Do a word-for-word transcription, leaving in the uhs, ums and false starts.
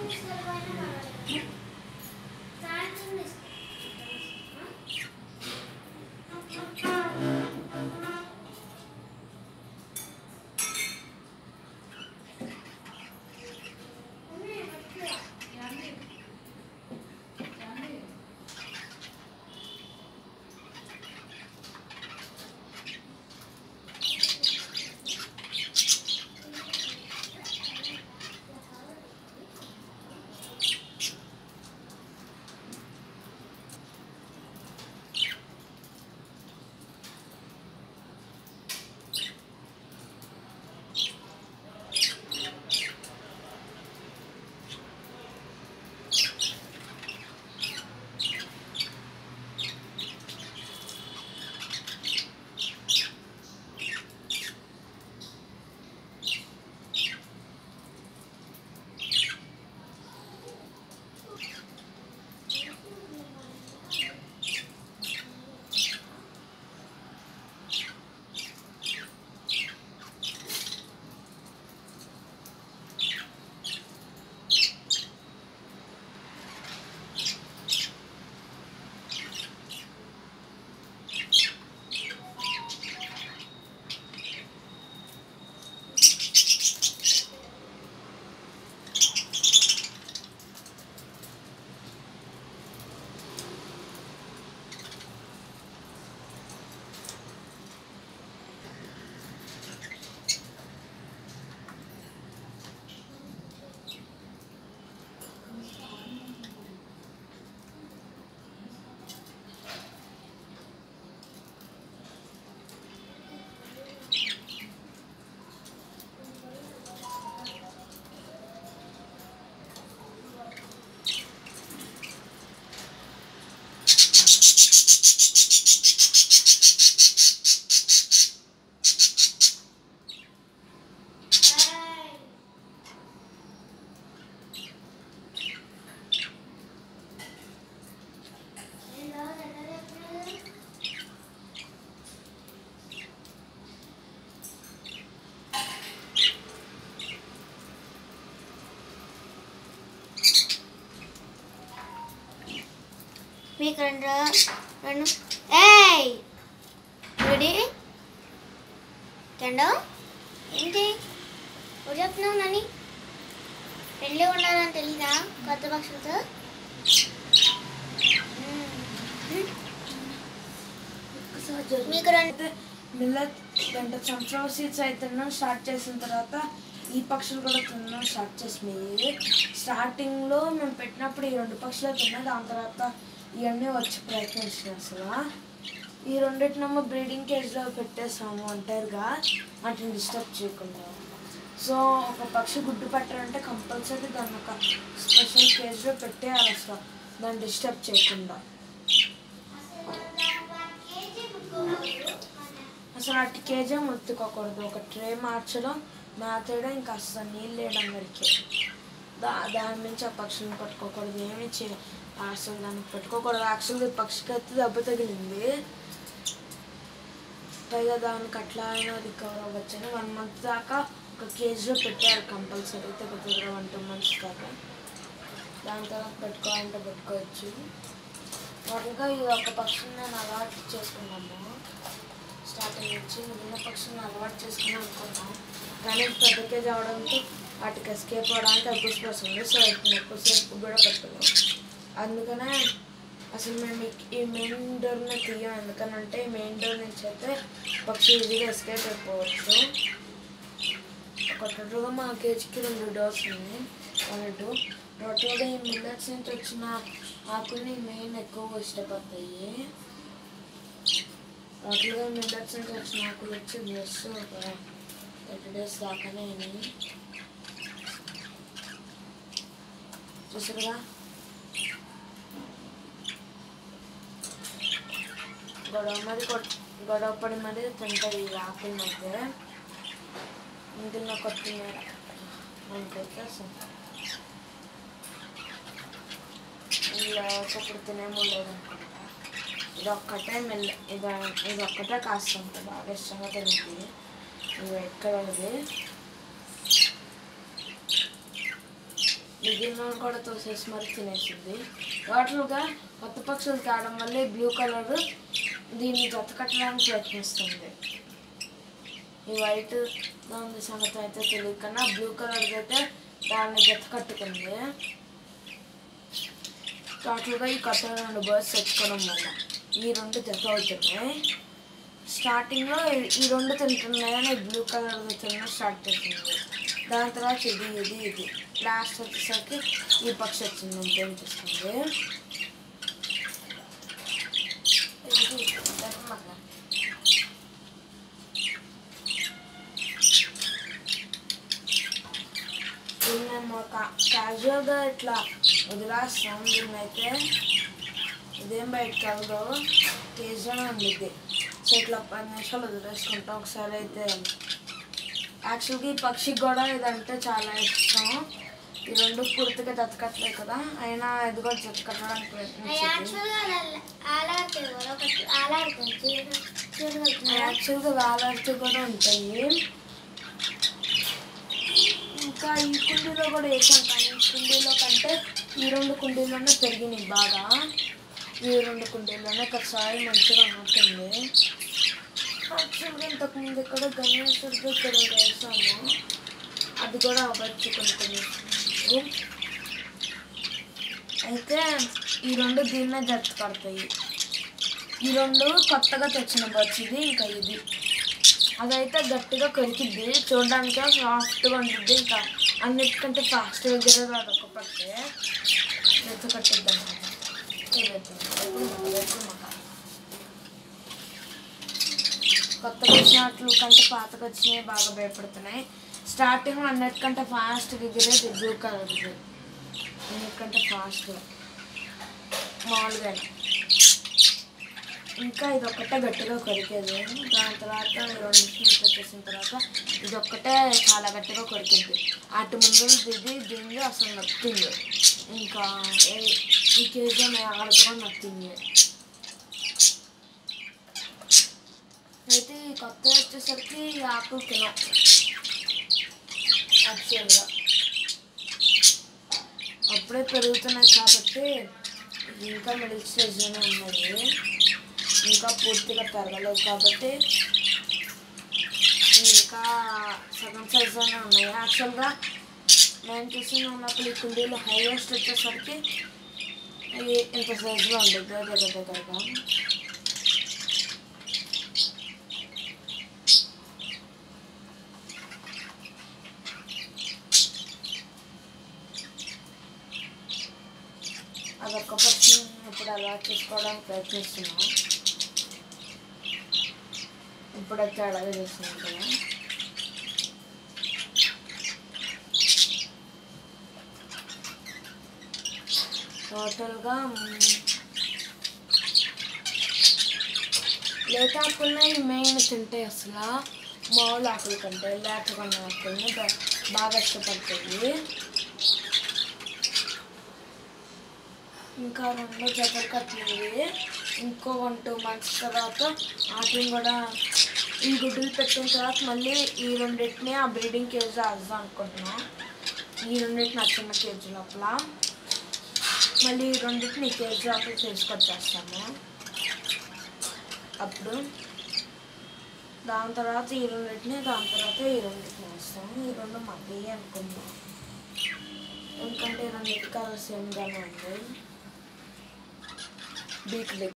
మీకు రెండు రెండు ఏయ్ రెడీ కండో ఏంటి ఎవరు చెప్తున్నావు నాని పెళ్ళి ఉండాలని తెలీదా కొత్త పక్షులతో మీకు రెండు మిల్లెట్ గంట సన్ఫ్లవర్ సీడ్స్ అయితే స్టార్ట్ చేసిన తర్వాత ఈ పక్షులు కూడా తినడం స్టార్ట్ చేసినాయి. స్టార్టింగ్లో మేము పెట్టినప్పుడు ఈ రెండు పక్షులు తిన్నాయి, దాని తర్వాత ఇవన్నీ వచ్చి ప్రయత్నించినాయి. అసలు ఈ రెండింటినమ్మ బ్రీడింగ్ కేజ్లో పెట్టేసాము అంటారుగా, వాటిని డిస్టర్బ్ చేయకుండా. సో ఒక పక్షి గుడ్డు పెట్టాలంటే కంపల్సరీ దాన్ని ఒక స్పెషల్ కేజ్లో పెట్టేయాలి అసలు, దాన్ని డిస్టర్బ్ చేయకుండా. అసలు అటు కేజీ ముత్తుకోకూడదు, ఒక ట్రే మార్చడం, మేతేయడం, ఇంకా అసలు నీళ్ళు వేయడం వరకే. దా దాని నుంచి ఆ పక్షులను పట్టుకోకూడదు, ఏమి చే అసలు దానికి పెట్టుకోకూడదు. యాక్చువల్గా పక్షికి అయితే దెబ్బ తగిలింది, పైగా దానికి అట్లా అయినా రికవర్ అవ్వచ్చని వన్ మంత్ దాకా ఒక కేజీలో పెట్టారు కంపల్సరీ, దగ్గర వన్ టూ మంత్స్ దాకా. దాని తర్వాత పెట్టుకోవాలంటే పెట్టుకోవచ్చు. వాటిగా ఈ ఒక పక్షిని నేను అలవాటు చేసుకున్నాము స్టార్టింగ్ నుంచి. మిగిలిన పక్షిని అలవాటు చేసుకున్నాం అనుకున్నాం, కానీ పెద్ద కేజీ అవడంతో వాటికి ఎస్కేప్ అవ్వడానికి ఎక్కువ వస్తుంది. సో ఎక్కువసేపు కూడా పెట్టలేము. అందుకనే అసలు మేము ఈ మెయిన్ డోర్ని తీయం, ఎందుకనంటే మెయిన్ డోర్ నుంచి అయితే పక్షి ఈజీగా ఎస్కేప్ అయిపోవచ్చు. ఒక టోటల్గా మా కేజీకి రెండు డోర్స్ ఉన్నాయి, రెండు. టోటల్గా ఈ మిల్లెట్స్ నుంచి వచ్చిన ఆకుల్ని మెయిన్ ఎక్కువ ఇష్టపడతాయి. టోటల్గా మిల్లెట్స్ నుంచి వచ్చిన ఆకులు వచ్చి జస్ట్ ఒక థర్టీ డేస్ దాకానే అయినాయి. చూసారుగా గొడవ మరి గొడవ పడి మరి తింటాయి ఈ ఆకుల మధ్య. ఇందులో కొత్తిమీర మనకైతే ఇలా ఒకప్పుడు తినేమో లేదనుకుంటా. ఇది ఒక్కటే మెల్ల ఇది ఇది ఒక్కటే కాస్త ఉంటుంది, బాగా ఇష్టంగా తింటుంది. ఇది ఎక్కడది మిగిలిన కూడా తోసేసి మరి తినేసింది. టోటల్గా కొత్త పక్షులు తేవడం వల్ల బ్లూ కలర్ దీన్ని జత కట్టడానికి ప్రయత్నిస్తుంది. ఈ వైట్ ఉంది సంగతి అయితే తెలియదు కన్నా బ్లూ కలర్ అయితే దాన్ని జత కట్టుకుంది. టోటల్గా ఈ కొత్త రెండు బర్డ్స్ తెచ్చుకోవడం వల్ల ఈ రెండు జత అవుతున్నాయి. స్టార్టింగ్లో ఈ రెండు తింటున్నాయని బ్లూ కలర్ తినడం స్టార్ట్ చేసింది. దాని తర్వాత ఇది ఇది ఇది లాస్ట్ వచ్చేసరికి ఈ పక్షి వచ్చింది అంటే అనిపిస్తుంది. మేము క్యాజువల్గా ఇట్లా వదిలేస్తాం. దీన్ని అయితే ఇదేం బయటకు వెళ్ళదు, కేజీలోనే ఉండిద్ది. సో ఇట్లా పది నిమిషాలు వదిలేసుకుంటాం. ఒకసారి అయితే యాక్చువల్గా ఈ పక్షికి కూడా ఇదంటే చాలా ఇష్టం. ఈ రెండు పూర్తిగా జతకట్టలేదు కదా, అయినా ఇది కూడా జతకట్టడానికి ప్రయత్నించింది. యాక్చువల్గా వేలాడుతూ కూడా ఉంటాయి. ఇంకా ఈ కుండీలో కూడా వేసాం కానీ ఈ కుండీలో కంటే ఈ రెండు కుండీలోనే పెరిగినాయి బాగా. ఈ రెండు కుండీలోనే ఒకసారి మంచిగా ఉంటుంది. యాక్చువల్గా ఇంతకుముందు ఇక్కడ గణేశుడికి ఇక్కడ వేసాము, అది కూడా అవ్వచ్చుకుంటుంది. అయితే ఈ రెండు దీన్నే జట్టు పడతాయి. ఈ రెండు కొత్తగా తెచ్చిన బర్డ్స్ ఇది ఇంకా ఇది. అదైతే గట్టిగా కొరికిద్ది, చూడడానికి సాఫ్ట్గా ఉంటుంది. ఇంకా అన్నిటికంటే ఫాస్ట్గా ఎగిరేది అదొక పట్టే జట్టు కట్టిద్ది అనమాట. కొత్తగా వచ్చినట్లు కంటే పాతకు వచ్చినవి బాగా భయపడుతున్నాయి. స్టార్టింగ్ అన్నిటికంటే ఫాస్ట్గా ఎగిరేది బ్లూ కలర్, అన్నిటికంటే ఫాస్ట్గా మామూలుగా. ఇంకా ఇది ఒక్కటే గట్టిగా కొరికేది. దాని తర్వాత రెండు నిమిషాలు వచ్చేసిన తర్వాత ఇది ఒక్కటే చాలా గట్టిగా కొరికింది. అటు ముందు ఇది దీన్ని అసలు నచ్చింది. ఇంకా ఈ కేజీ ఆడతో నచ్చింది. అయితే ఈ కొత్త వచ్చేసరికి ఆకులు తినం యాక్చువల్గా అప్పుడే పెరుగుతున్నాయి కాబట్టి ఇంకా మిడిల్ స్టేజ్లోనే ఉన్నాయి. ఇంకా పూర్తిగా పెరగలేదు కాబట్టి ఇంకా సగం సైజులోనే ఉన్నాయి. యాక్చువల్గా నేను చూసిన ఉన్నప్పుడు ఈ కుండీలో హైయెస్ట్ వచ్చేసరికి ఇంత సైజులో ఉండేది దగ్గర దగ్గరగా. అదొక్క పక్షి ఇప్పుడు అలా చేసుకోవడానికి ప్రయత్నిస్తున్నాం. ఇప్పుడైతే అలాగే చేస్తున్నాం కదా. టోటల్గా లేత ఆకుల్ని మెయిన్ తింటే అసలు మామూలు ఆకుల కంటే లేతగా ఉన్న ఆకుల్ని బాగా ఇష్టపడుతుంది. ఇంకా రెండు జతలు కట్టినవి. ఇంకో వన్ టూ మంత్స్ తర్వాత వాటిని కూడా ఈ గుడ్డులు పెట్టిన తర్వాత మళ్ళీ ఈ రెండింటిని ఆ బ్రీడింగ్ కేజీ వేద్దాం అనుకుంటున్నాం. ఈ రెండింటిని చిన్న కేజీ లోపల మళ్ళీ ఈ రెండింటిని ఈ కేజీ లోపల చేసుకొచ్చేస్తాము. అప్పుడు దాని తర్వాత ఈ రెండింటిని దాని తర్వాత ఈ రెండింటిని వేస్తాము. ఈ రెండు మధ్య అనుకుందాం, ఎందుకంటే ఈ రెండింటి కలర్ సేమ్గానే ఉంది. బీక్